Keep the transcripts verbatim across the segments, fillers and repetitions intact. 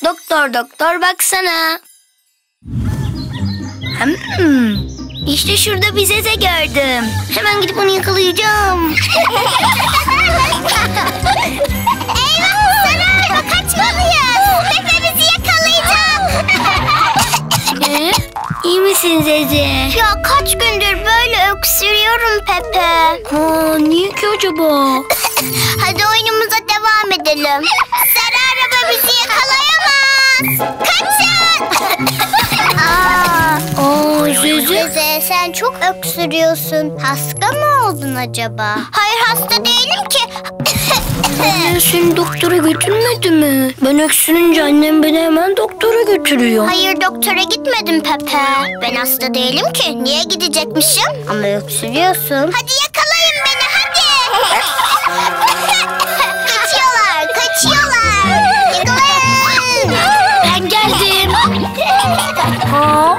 Doktor doktor baksana. Hmm. İşte şurada bir Zeze gördüm. Hemen gidip onu yakalayacağım. Eyvah Sarı, kaçmalıyız. Pepe bizi yakalayacak. Ee, iyi misin Zeze? Ya kaç gündür böyle öksürüyorum Pepe. Ha, niye ki acaba? Hadi oyunumuza devam edelim. Sarı araba bizi yakalayamaz. Kaçın. Aa, Aa Zeze. Zeze sen çok öksürüyorsun. Hasta mı oldun acaba? Hayır hasta değilim ki. Anne seni doktora götürmedi mi? Ben öksürünce annem beni hemen doktora götürüyor. Hayır doktora gitmedim Pepe. Ben hasta değilim ki. Niye gidecekmişim? Ama öksürüyorsun. Hadi yakalayın beni hadi. Kaçıyorlar kaçıyorlar. Yakalayın. Ben geldim. Aa,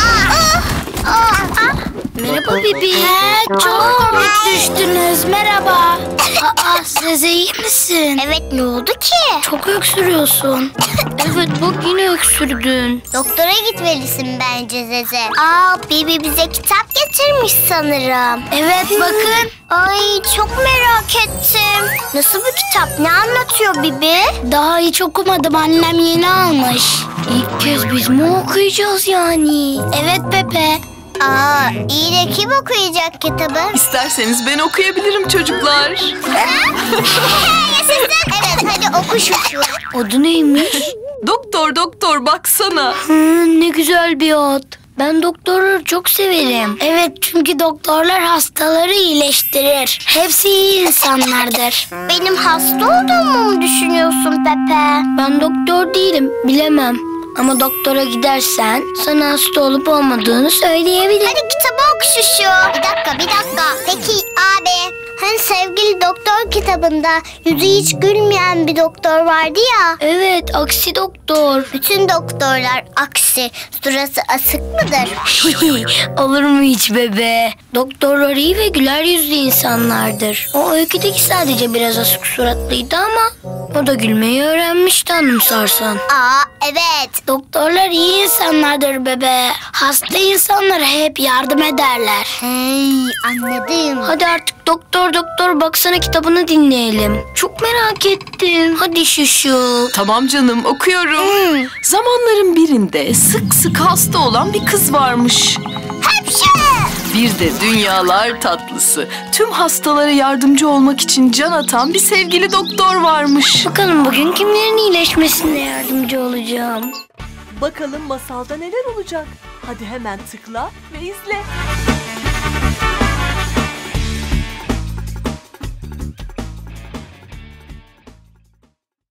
aa, aa. Merhaba Bibi. Çok düştünüz. Merhaba. Aa Zeze iyi misin? Evet ne oldu ki? Çok öksürüyorsun. Evet bak yine öksürdün. Doktora gitmelisin bence Zeze. Aa Bibi bize kitap getirmiş sanırım. Evet bakın. Ay çok merak ettim. Nasıl bir kitap? Ne anlatıyor Bibi? Daha hiç okumadım, annem yeni almış. İlk kez biz mi okuyacağız yani? Evet Pepe. Aa iyi de kim okuyacak kitabı? İsterseniz ben okuyabilirim çocuklar. Yaşasın. Evet hadi oku şu şu. Adı neymiş? Doktor doktor baksana. Hı, ne güzel bir ad. Ben doktorları çok severim. Evet çünkü doktorlar hastaları iyileştirir. Hepsi iyi insanlardır. Benim hasta olduğumu mu düşünüyorsun Pepe? Ben doktor değilim, bilemem. Ama doktora gidersen sana hasta olup olmadığını söyleyebilirim. Hadi kitabı oku şu şu. Bir dakika bir dakika. Peki abi. Hani sevgili doktor kitabında yüzü hiç gülmeyen bir doktor vardı ya. Evet, aksi doktor. Bütün doktorlar aksi. Surası asık mıdır? Olur mu hiç bebe? Doktorlar iyi ve güler yüzlü insanlardır. O öyküdeki sadece biraz asık suratlıydı ama o da gülmeyi öğrenmişti anımsarsan. Aa evet. Doktorlar iyi insanlardır bebe. Hasta insanlara hep yardım ederler. Hey anladım. Hadi artık doktor doktor baksana kitabını dinleyelim. Çok merak ettim. Hadi şuşu. Tamam canım okuyorum. Hmm. Zamanların birinde sık sık hasta olan bir kız varmış. Hepsi. Bir de dünyalar tatlısı, tüm hastalara yardımcı olmak için can atan bir sevgili doktor varmış. Bakalım bugün kimlerin iyileşmesine yardımcı olacağım. Bakalım masalda neler olacak? Hadi hemen tıkla ve izle.